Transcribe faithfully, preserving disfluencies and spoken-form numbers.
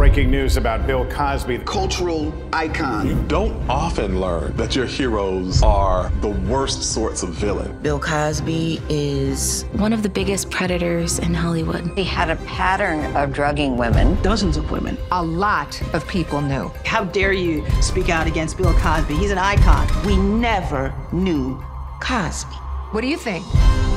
Breaking news about Bill Cosby. Cultural icon. You don't often learn that your heroes are the worst sorts of villain. Bill Cosby is one of the biggest predators in Hollywood. He had a pattern of drugging women. Dozens of women. A lot of people knew. How dare you speak out against Bill Cosby? He's an icon. We never knew Cosby. What do you think?